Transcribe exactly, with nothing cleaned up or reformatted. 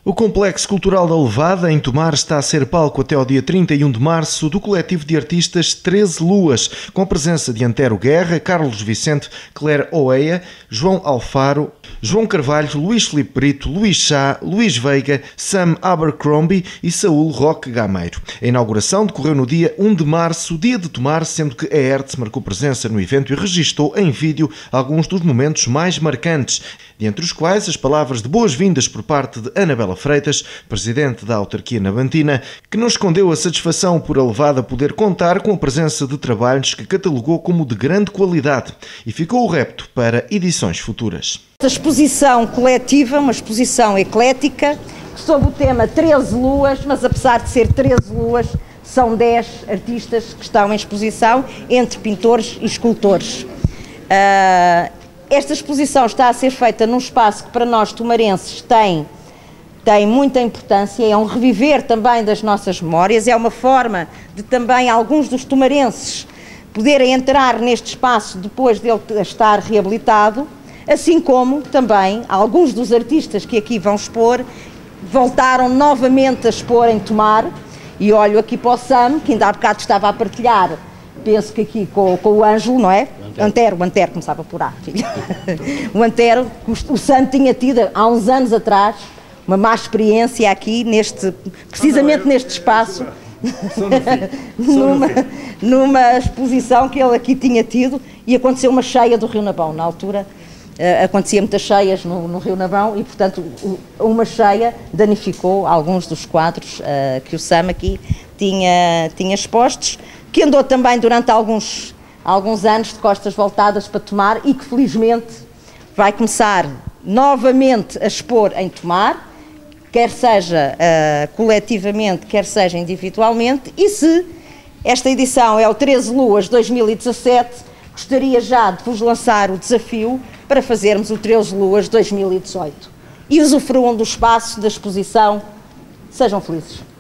O Complexo Cultural da Levada, em Tomar, está a ser palco até ao dia trinta e um de março do coletivo de artistas treze Luas, com a presença de Antero Guerra, Carlos Vicente, Claire Oeia, João Alfaro, João Carvalho, Luís Filipe Brito, Luís Chá, Luís Veiga, Sam Abercrombie e Saúl Roque Gameiro. A inauguração decorreu no dia um de março, dia de Tomar, sendo que a Hertz marcou presença no evento e registou em vídeo alguns dos momentos mais marcantes, dentre os quais as palavras de boas-vindas por parte de Anabela Freitas, presidente da autarquia nabantina, que não escondeu a satisfação por a Levada poder contar com a presença de trabalhos que catalogou como de grande qualidade, e ficou o repto para edições futuras. A exposição coletiva, uma exposição eclética, sob o tema treze Luas, mas apesar de ser treze Luas, são dez artistas que estão em exposição, entre pintores e escultores. Uh, esta exposição está a ser feita num espaço que para nós tomarenses tem, tem muita importância, é um reviver também das nossas memórias, é uma forma de também alguns dos tomarenses poderem entrar neste espaço depois dele estar reabilitado, assim como também alguns dos artistas que aqui vão expor voltaram novamente a expor em Tomar, e olho aqui para o Sam, que ainda há bocado estava a partilhar, penso que aqui com, com o Ângelo, não é? Antero, o Antero começava por A, filho. O Antero, o Sam tinha tido há uns anos atrás uma má experiência aqui, neste, precisamente ah, não, eu, neste espaço, numa, numa exposição que ele aqui tinha tido, e aconteceu uma cheia do Rio Nabão, na altura. Uh, acontecia muitas cheias no, no Rio Nabão e, portanto, o, uma cheia danificou alguns dos quadros uh, que o Sam aqui tinha, tinha expostos, que andou também durante alguns, alguns anos de costas voltadas para Tomar e que, felizmente, vai começar novamente a expor em Tomar, quer seja uh, coletivamente, quer seja individualmente, e se esta edição é o treze Luas dois mil e dezassete, gostaria já de vos lançar o desafio para fazermos o treze Luas dois mil e dezoito. E usufruam do espaço da exposição. Sejam felizes.